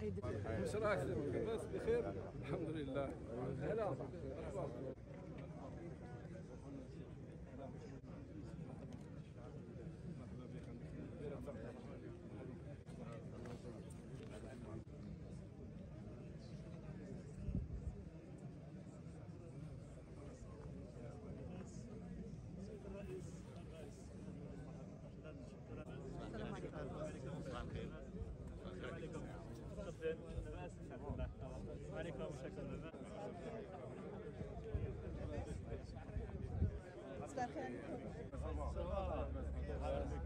مش راك بس بخير الحمد لله. هلا السلام عليكم. صباح الخير. عليكم. شكرا. لاباس الحمد لله. عليكم شكرا. صباح الخير.